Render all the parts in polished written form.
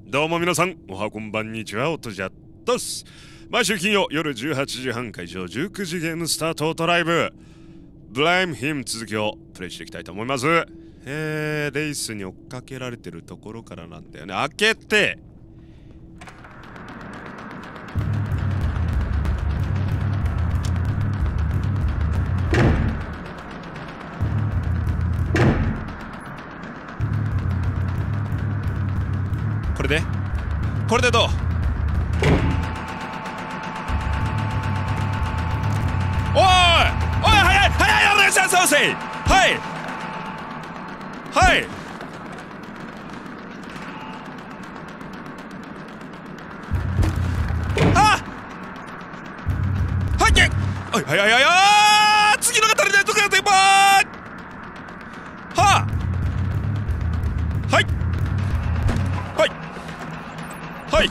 どうも皆さん、おはこんばんにちは、おとじゃっとす。毎週金曜夜18時半会場19時ゲームスタートトライブ Blame Him 続きをプレイしていきたいと思います。レイスに追っかけられてるところからなんだよね。開けてこれでどう？おいおい、早い早い、お願いします。はいはいあはいけはいはいはいはい、次の方にね、どこやってばーはあはいはいはい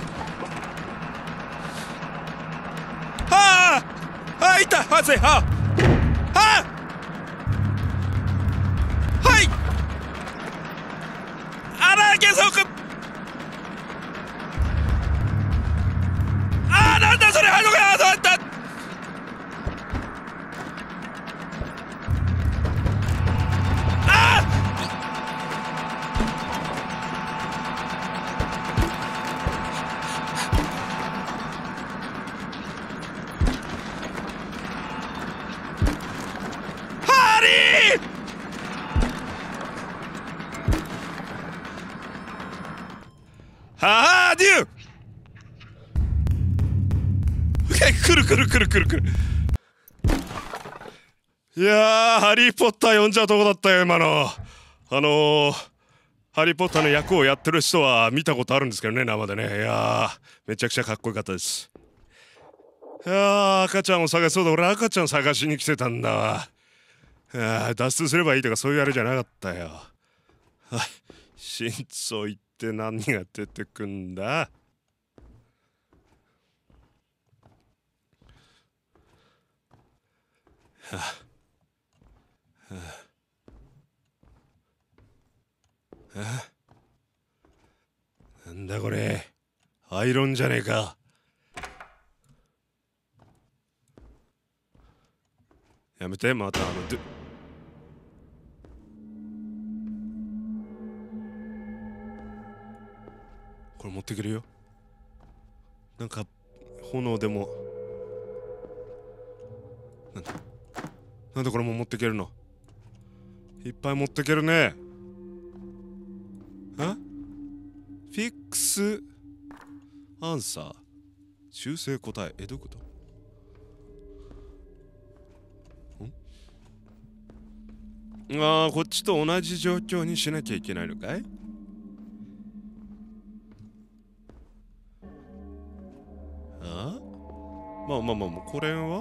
はあはいったはずいはあはあはいあらけそうかあーなんだそれ、はいどこやそうやったはあデューくるくるくるくるくる。いやー、ハリー・ポッター読んじゃうとこだったよ今の。ハリー・ポッターの役をやってる人は見たことあるんですけどね、生でね。いやー、めちゃくちゃかっこよかったです。いやー、赤ちゃんを探そうだ。俺赤ちゃん探しに来てたんだわ。脱出すればいいとかそういうあれじゃなかったよ。はい、真相言って何が出てくんだ。はあなんだこれ、アイロンじゃねえか。やめて、またこれ持ってくるよ。なんか炎でもなんでこれも持ってけるの。いっぱい持ってけるね。フィックスアンサー、修正答え、どういうこと？こっちと同じ状況にしなきゃいけないのかい？まあこれは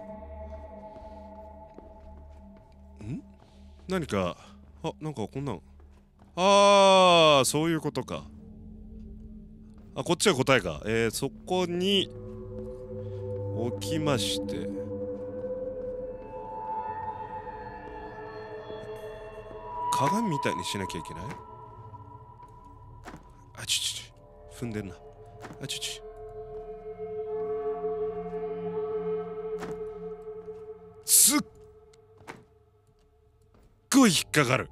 何か、なんかこんなん、そういうことか。こっちが答えか。そこに置きまして、鏡みたいにしなきゃいけない。踏んでんな。すっごい引っかかる。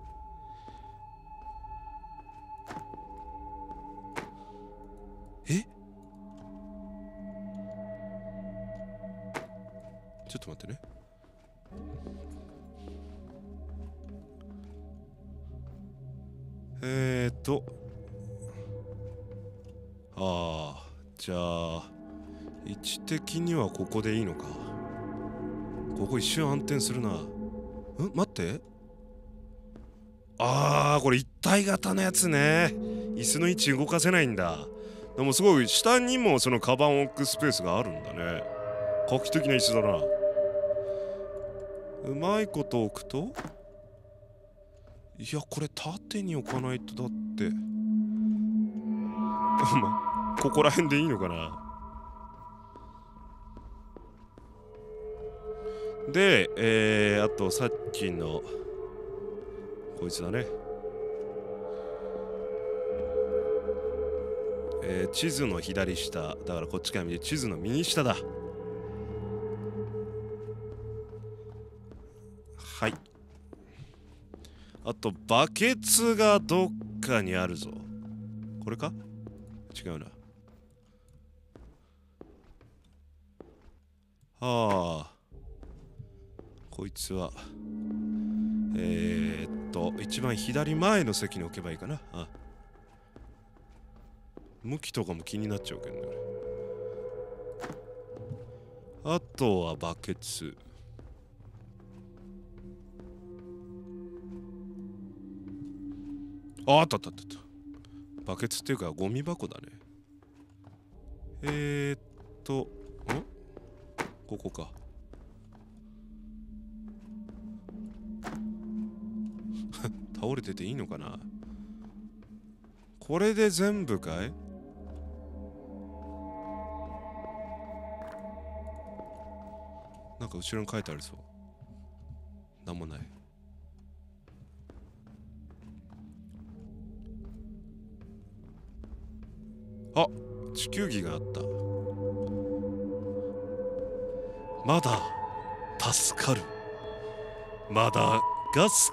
ちょっと待ってね。じゃあ位置的にはここでいいのか。ここ一瞬暗転するな。待って、これ一体型のやつね。椅子の位置動かせないんだ。でもすごい下にもそのカバンを置くスペースがあるんだね。画期的な椅子だな。うまいこと置くと、いやこれ縦に置かないと、だってここら辺でいいのかな。で、あとさっきのこいつだね。 地図の左下だからこっちから見て地図の右下だ。はい。あとバケツがどっかにあるぞ。これか？違うな。ああ、こいつは一番左前の席に置けばいいかな。あ、向きとかも気になっちゃうけどね。あとはバケツ。あったあったあった。バケツっていうかゴミ箱だね。ここか。倒れてていいのかな。これで全部かい？なんか後ろに書いてあるそう。なんもない。あ、地球儀があった。まだ助かる。まだガス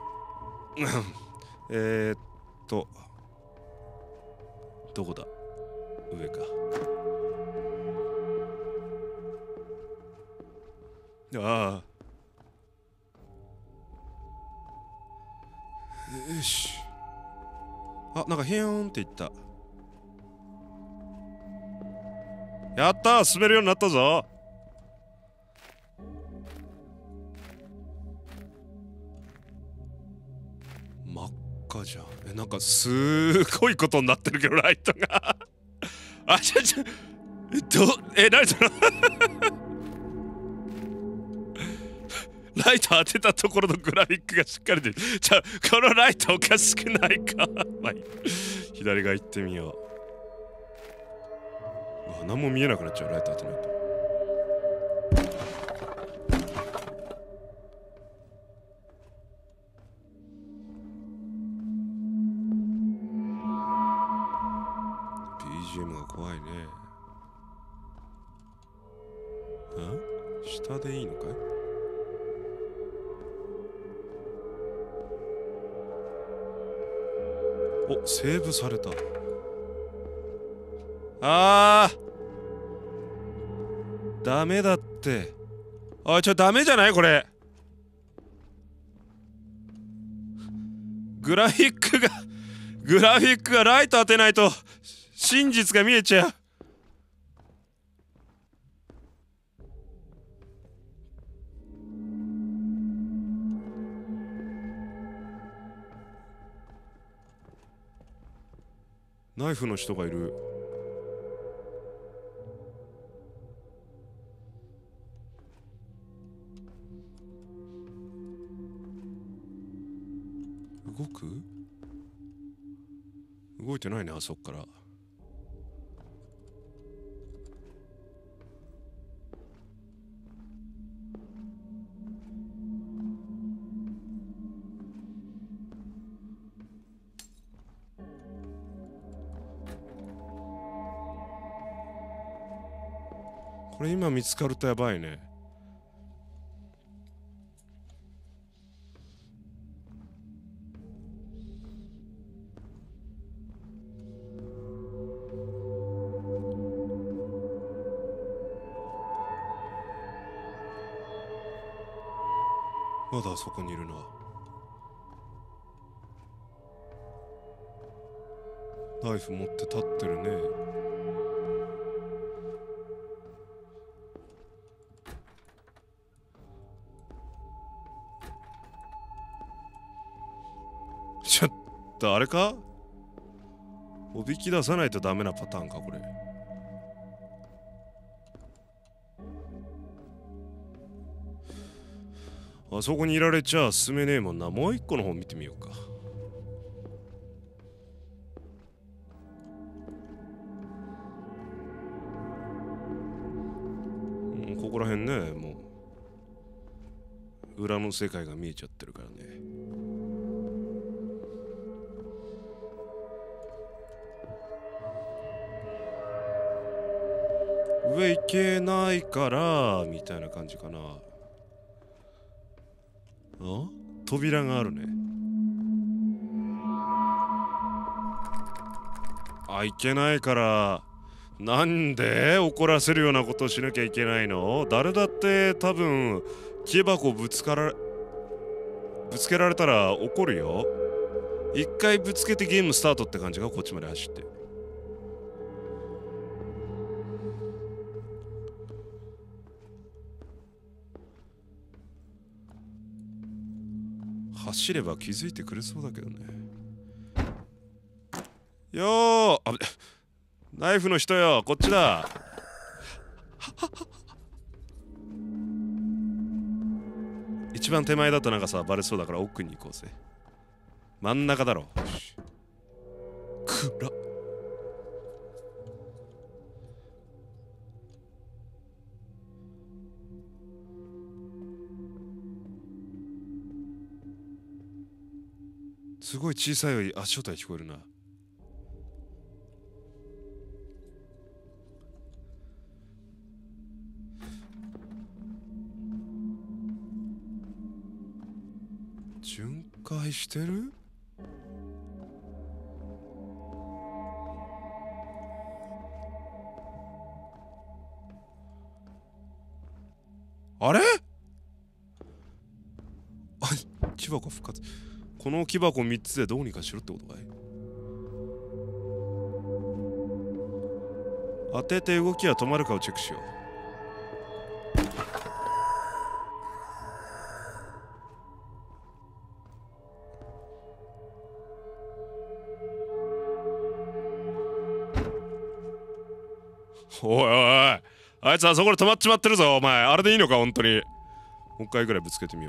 どこだ？上か。ああ。よし。あ、なんかヒヨーンっていった。やったー、滑るようになったぞ。真っ赤じゃん。なんかすごいことになってるけど、ライトがあ、何それライト当てたところのグラフィックがしっかりで、このライトおかしくないかまあ、左側行ってみよう。うわ、何も見えなくなっちゃう、ライト当てないと。BGM が怖いね。下でいいのかい？お、セーブされた。ダメだって。あ、ダメじゃないこれ。グラフィックがライト当てないと真実が見えちゃう。ナイフの人がいる。動いてないね、あそこから。これ今見つかるとやばいね。まだあそこにいるな。ナイフ持って立ってるね。ちょっとあれか？おびき出さないとダメなパターンかこれ。あそこにいられちゃ進めねえもんな。もう一個の方見てみようか。ここら辺ね、もう裏の世界が見えちゃってるからね。 上行けないからみたいな感じかな。あ、扉があるね。あ、行けないから。なんで怒らせるようなことをしなきゃいけないの？誰だって多分木箱ぶつけられたら怒るよ。一回ぶつけてゲームスタートって感じが、こっちまで走って。走れば気づいてくれそうだけどね。よー、あ、ナイフの人よ、こっちだ。一番手前だとなんかさ、バレそうだから奥に行こうぜ。真ん中だろ。よし。暗っ。すごい小さい足音が聞こえるな。巡回してる？あれ？あ、木箱復活。この木箱3つでどうにかしろってことかい？当てて動きは止まるかをチェックしよう。おいおいおい、あいつあそこで止まっちまってるぞ。お前あれでいいのか本当に。もう一回ぐらいぶつけてみよ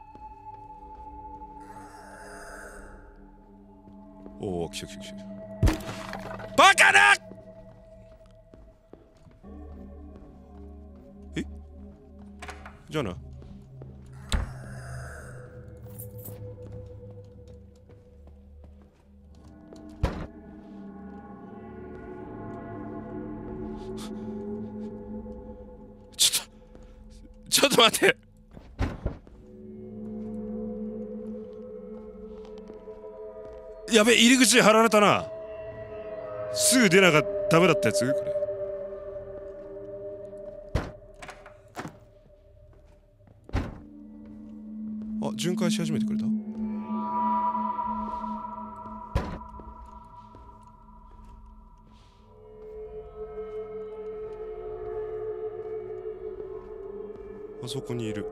う。おお、来た来た来た。バカな！え、じゃあな。ちょっと待って。やべ、入り口貼られたな。すぐ出なきゃダメだったやつこれ。あ、巡回し始めてくれた。あそこにいる。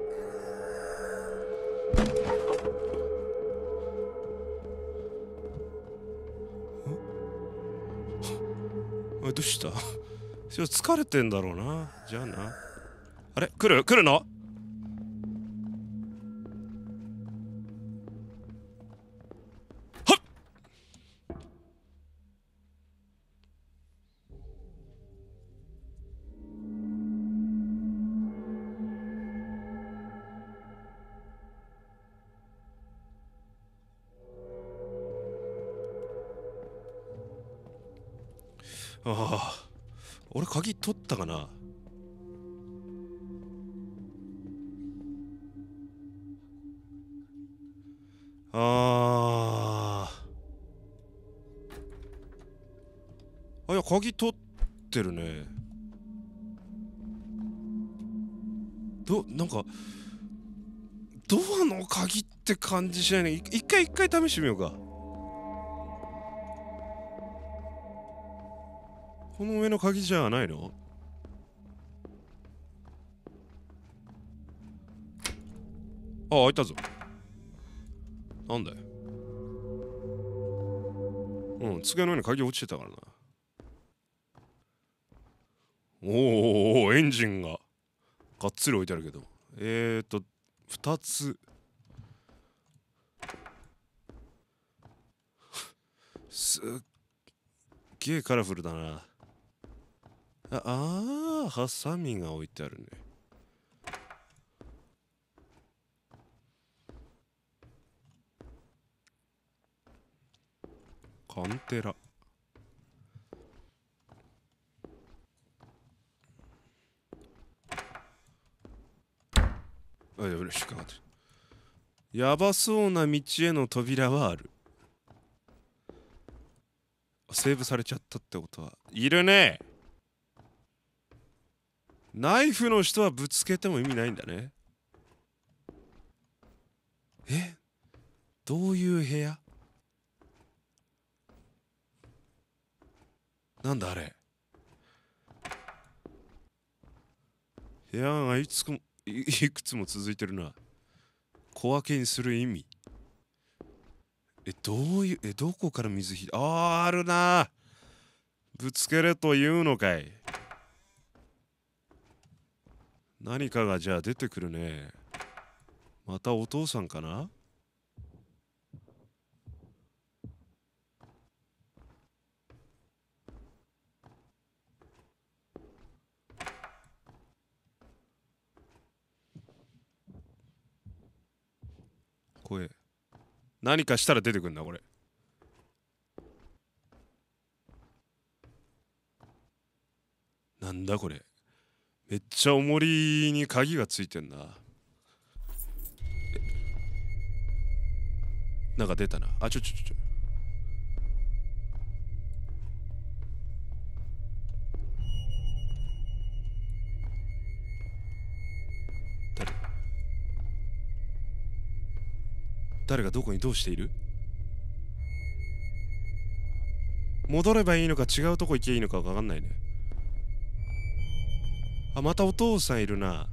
どうした？疲れてんだろうな。じゃあな。あれ、来るの？はっ！ああ、俺鍵取ったかな。いや、鍵取ってるね。なんかドアの鍵って感じしないね。一回試してみようか。この上の鍵じゃないの？あ、開いたぞ。なんだよ。うん、机の上に鍵落ちてたからな。おお、エンジンががっつり置いてあるけど。2つ。すっげえカラフルだな。ハサミが置いてあるね。カンテラ。 引っかかってる。やばそうな道への扉はある。セーブされちゃったってことはいるね。ナイフの人はぶつけても意味ないんだね。どういう部屋？なんだあれ。部屋がいくつも続いてるな。小分けにする意味。どこから水引いて、あるな。ぶつけれというのかい。何かがじゃあ出てくるね。またお父さんかな。声。何かしたら出てくるんだこれ。なんだこれ。めっちゃ重りに鍵がついてんな。なんか出たな。あ、ちょ。誰がどこにどうしている？戻ればいいのか違うとこ行けばいいのか分かんないね。あ、またお父さんいるな。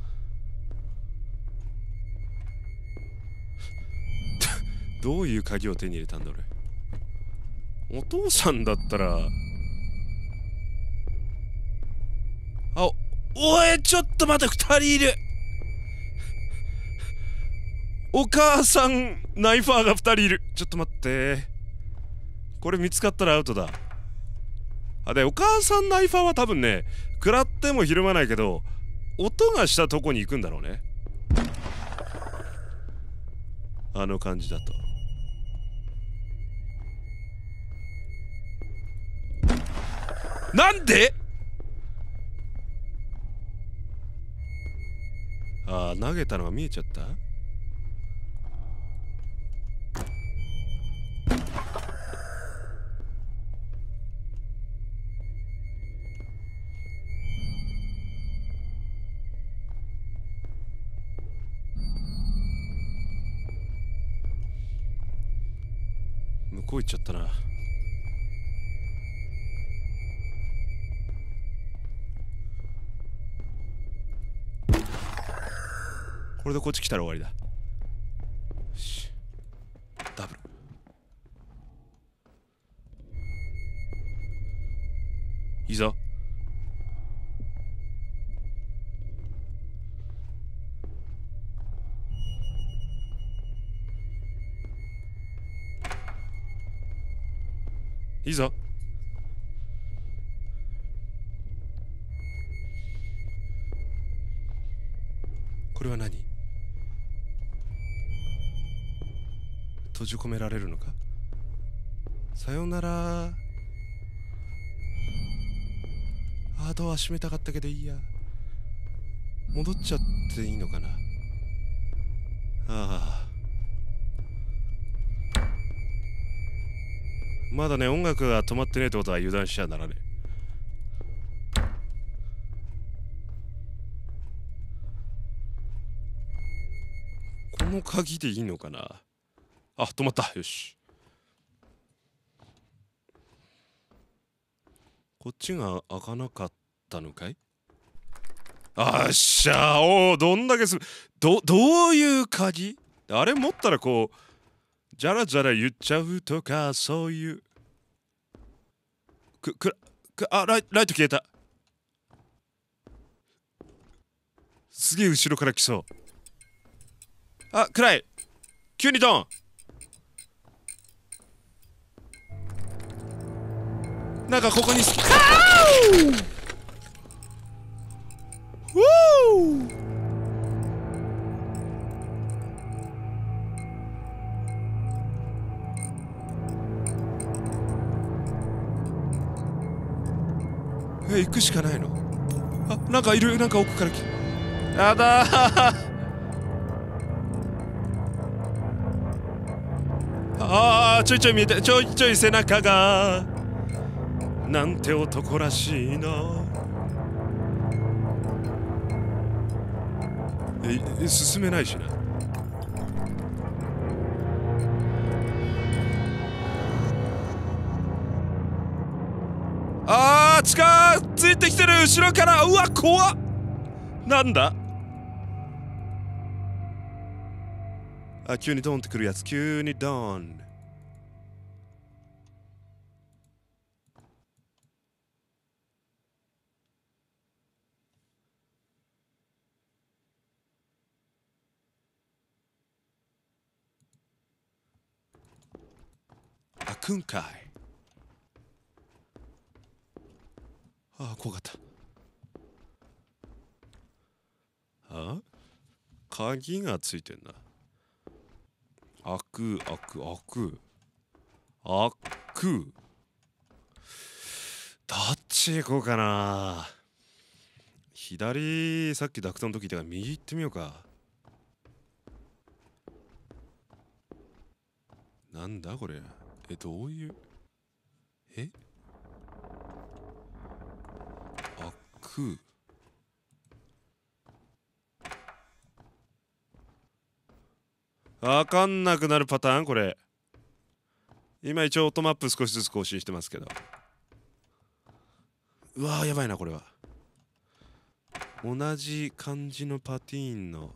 どういう鍵を手に入れたんだ俺。お父さんだったら。あ、おいちょっと待って、2人いる。お母さんナイファーが2人いる。ちょっと待って、これ見つかったらアウトだ。でお母さんナイファーは多分ね、食らってもひるまないけど音がしたとこに行くんだろうね。あの感じだと。なんで？投げたのが見えちゃった。向こう行っちゃったな。これでこっち来たら終わりだ。よし、ダブル。いいぞ。いいぞ。これは何？閉じ込められるのか？さよなら。ドア閉めたかったけどいいや。戻っちゃっていいのかな。まだね、音楽が止まってねえってことは油断しちゃならねえ。この鍵でいいのかな。止まった。よし。こっちが開かなかったのかい？っしゃー。どんだけどういう鍵？あれ持ったらこうじゃらじゃら言っちゃうとか、そういうライト消えた。すげえ後ろから来そう。暗い。急にドン。なんかここに行くしかないの。なんかいる。なんか奥からやだー。 ちょいちょい見えて、ちょいちょい背中がなんて男らしいな。進めないしな。近づいてきてる、後ろから。うわ怖っ。なんだ。急にドーンってくるやつ。急にドーン。開くんかい。怖かった。鍵がついてんな。開く。どっち行こうかな。左、さっきダクトの時だから右行ってみようか。なんだこれ。どういう。開く。わかんなくなるパターンこれ。今一応オートマップ少しずつ更新してますけど。うわーやばいなこれは。同じ感じのパティーンの。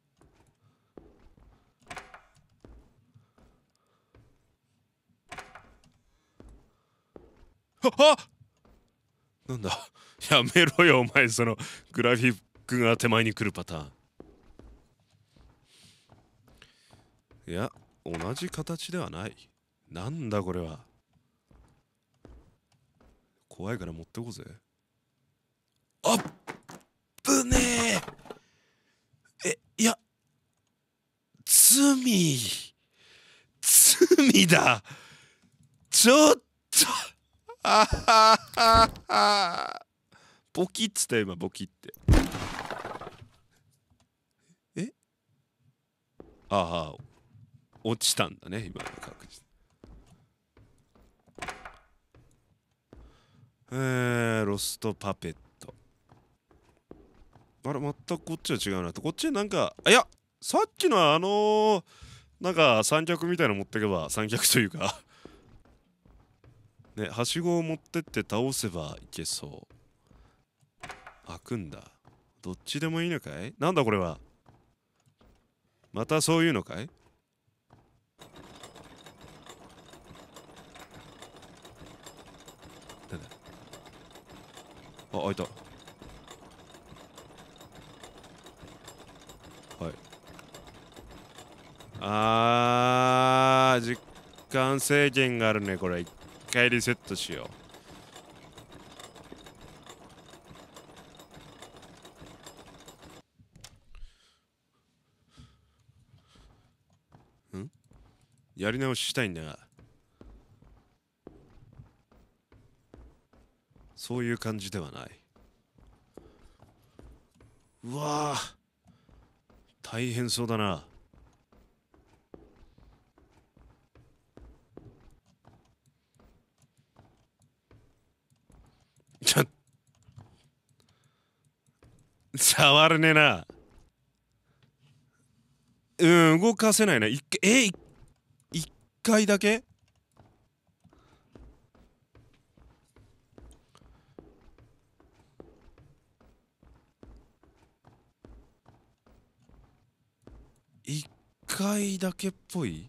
なんだ。やめろよお前、そのグラフィックが手前に来るパターン。いや同じ形ではない。なんだこれは。怖いから持ってこうぜ。あっぶねえ。いや罪だ。ちょっとあははは。ボキっつったよ今、ボキって。落ちたんだね今の確実。ロストパペット。あれ全くこっちは違うなと。こっちなんかいやさっきのなんか三脚みたいなの持ってけば、三脚というかね、はしごを持ってって倒せばいけそう。開くんだ。どっちでもいいのかい。なんだこれは。またそういうのかい。なんだ。開いた。はい。時間制限があるね。これ一回リセットしよう。やり直ししたいんだが、そういう感じではない。うわー大変そうだな。触れねえな。動かせないな。一回だけ。一回だけっぽい。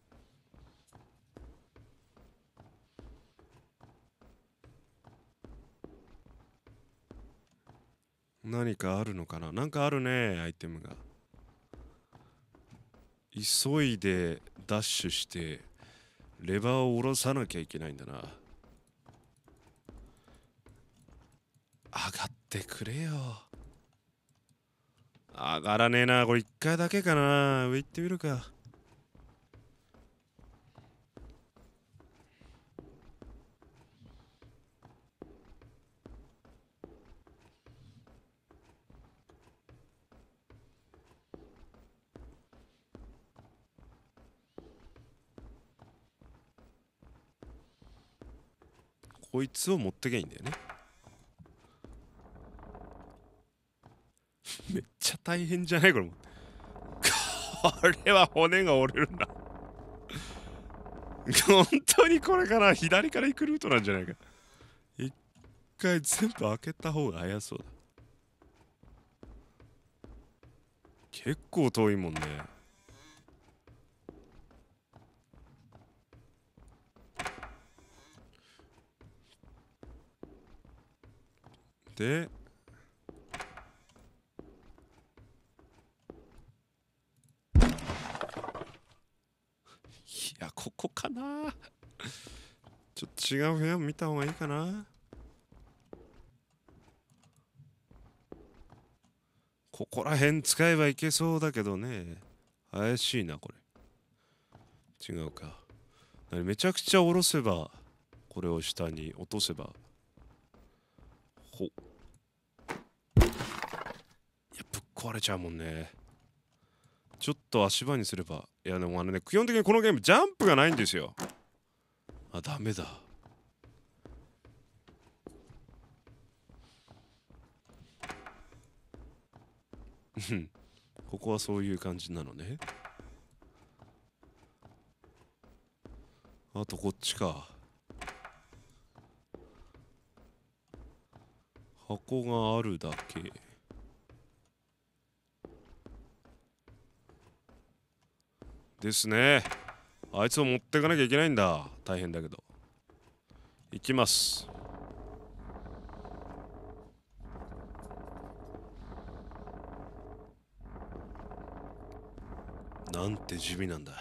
何かあるのかな。なんかあるねアイテムが。急いでダッシュしてレバーを下ろさなきゃいけないんだな。上がってくれよ。上がらねえな。これ一回だけかな。上行ってみるか。 こいつを持ってけいいんだよね。めっちゃ大変じゃないこれも。これは骨が折れるんだ。本当にこれから左から行くルートなんじゃないか。一回全部開けた方が早そうだ。結構遠いもんね。でいや、ここかな。ちょっと違う部屋見た方がいいかな。ここら辺使えばいけそうだけどね。怪しいな、これ。違うか。めちゃくちゃ下ろせば、これを下に落とせば。ほ。いや、ぶっ壊れちゃうもんね。ちょっと足場にすれば。いや、でもね、基本的にこのゲーム、ジャンプがないんですよ。あ、ダメだ。ここはそういう感じなのね。あとこっちか。箱があるだけ。ですね。あいつを持ってかなきゃいけないんだ。大変だけど。行きます。なんて地味なんだ。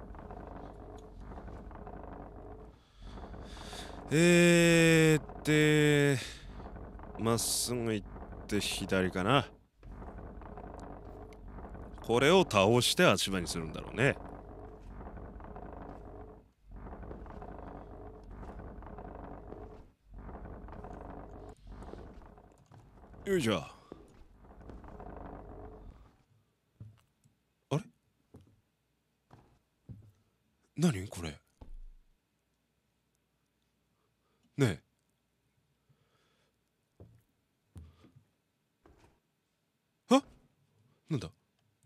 まっすぐ行って左かな。これを倒して足場にするんだろうね。よいしょ。あれ、何これ。ねえ。あ、なんだ。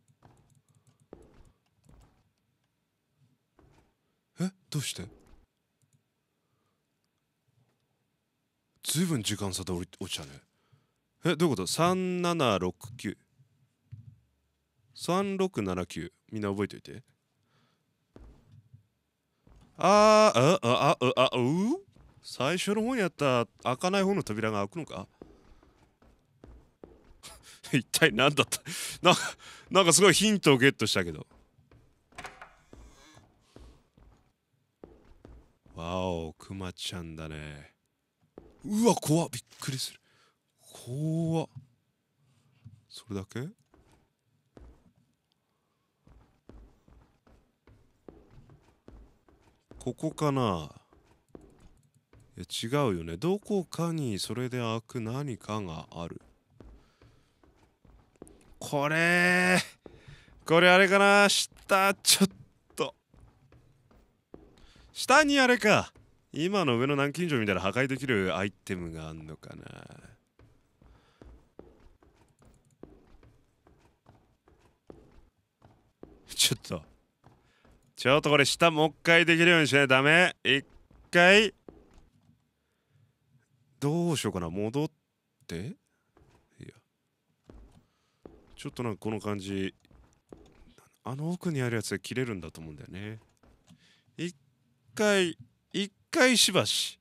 どうして。ずいぶん時間差で落ちたね。どういうこと。 3769 3679、みんな覚えておいて。最初の方にあった開かない方の扉が開くのか。一体何だった。なんかすごいヒントをゲットしたけど。わお、クマちゃんだね。うわ、怖っ、びっくりする。怖っ。それだけ。ここかな。いや、違うよね。どこかにそれで開く何かがある。これあれかな。下、ちょっと。下にあれか。今の上の南京錠みたいな破壊できるアイテムがあんのかな。ちょっとこれ下もう一回できるようにしないとダメ。一回どうしようかな。戻って。いや、ちょっとなんかこの感じ、あの奥にあるやつで切れるんだと思うんだよね。一回しばし。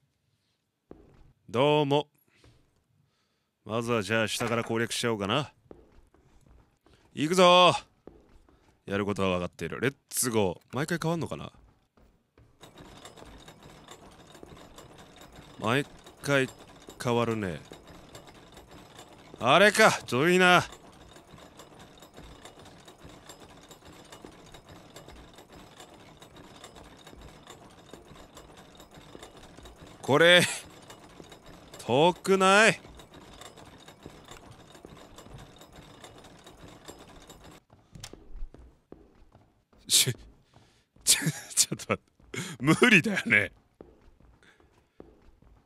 どうも。まずはじゃあ下から攻略しちゃおうかな。行くぞー。やることは分かっている。レッツゴー。毎回変わんのかな。毎回変わるね。あれか、ちょうどいいな。これ遠くない。ちょっと待って、無理だよね。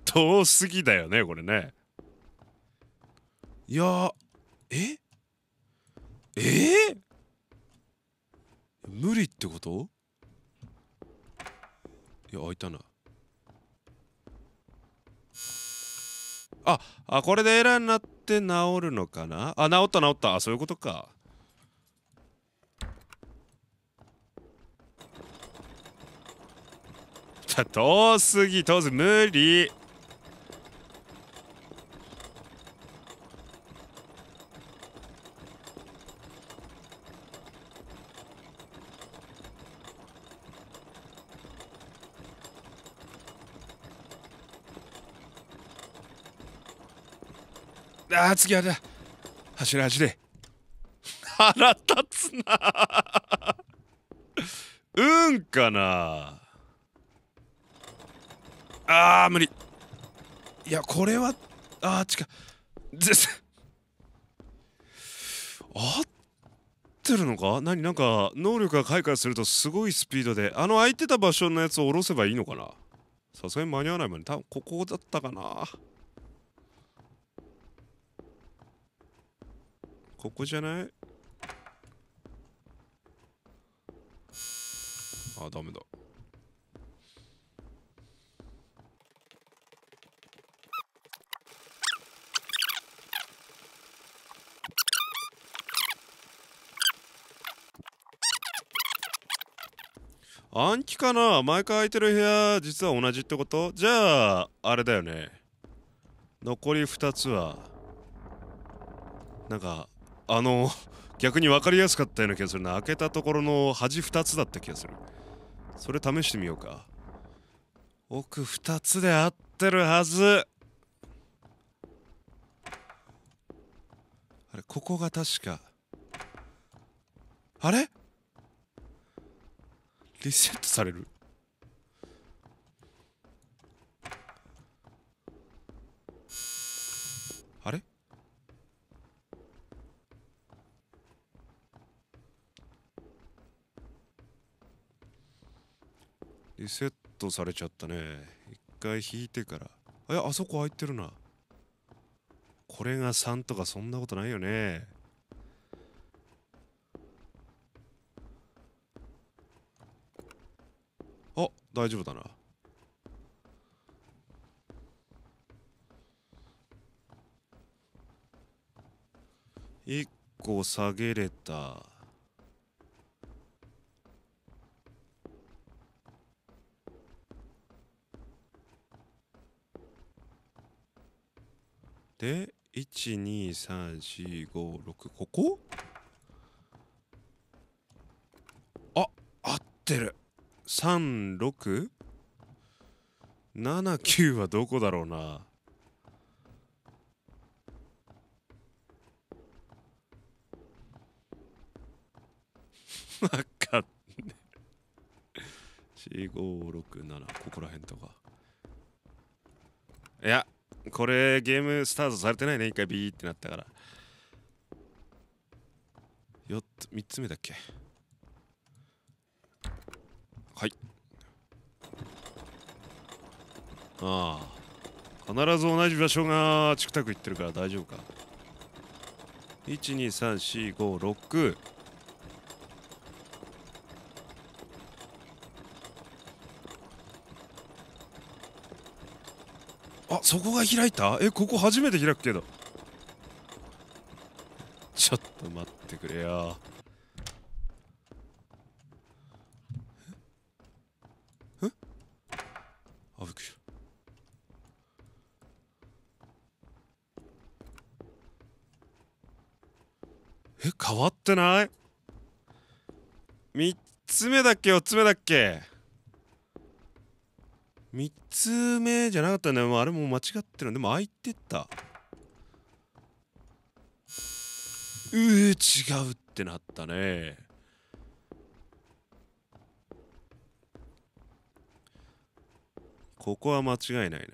遠すぎだよねこれね。いやー、無理ってこと？いや開いたな。これでエラーになって治るのかな。治った治った。そういうことか。遠すぎ無理。次あれだ。走れ走れ。腹立つな。うんかな。無理。いやこれは違う。合ってるのか。なんか能力が開花するとすごいスピードで空いてた場所のやつを下ろせばいいのかな。さすがに間に合わないもんね。多分ここだったかな。ここじゃない？ダメだ。暗記かな。毎回空いてる部屋実は同じってこと？じゃああれだよね。残り2つはなんか逆に分かりやすかったような気がするな。開けたところの端2つだった気がする。それ試してみようか。奥2つで合ってるはず。あれここが確かあれリセットされる。あれリセットされちゃったね。一回引いてから。あそこ開いてるな。これが3とかそんなことないよね。大丈夫だな。1個下げれた。で12345ここ合ってる。3679はどこだろうな。わかんね4567ここら辺とか。いやこれゲームスタートされてないね。一回ビーってなったから。3つ目だっけ。はい。必ず同じ場所がチクタクいってるから大丈夫か。12345そこが開いた。ここ初めて開くけど。ちょっと待ってくれよ。びっくりした。変わってない？ 3 つ目だっけ4つ目だっけ。3つ目じゃなかったね。あれも間違ってる。でも開いてた。違うってなったね。ここは間違いないな。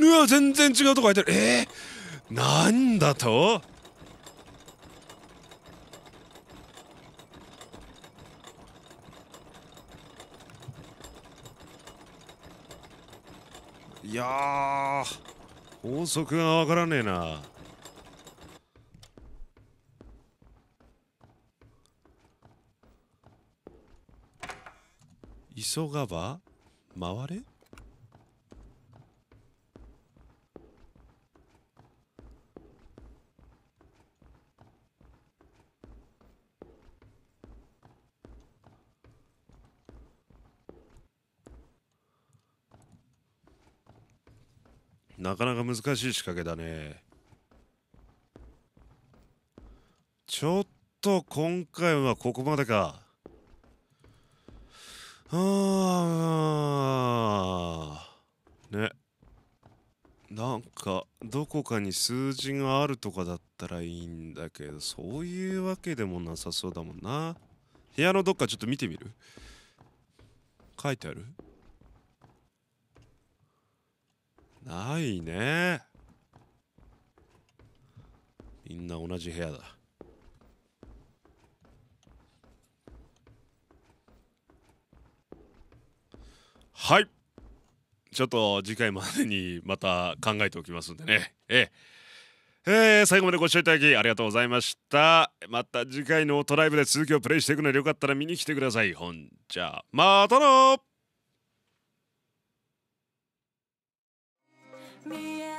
うわ、全然違うとこ入ってる。なんだと。いやー、法則がわからねえな。急がば回れ。なかなか難しい仕掛けだね。ちょっと今回はここまでか。ね。なんかどこかに数字があるとかだったらいいんだけど、そういうわけでもなさそうだもんな。部屋のどっかちょっと見てみる？書いてある？ないね。みんな同じ部屋だ。はい。ちょっと次回までにまた考えておきますんでね。最後までご視聴いただきありがとうございました。また次回のトライブで続きをプレイしていくのでよかったら見に来てください。ほんじゃまたな。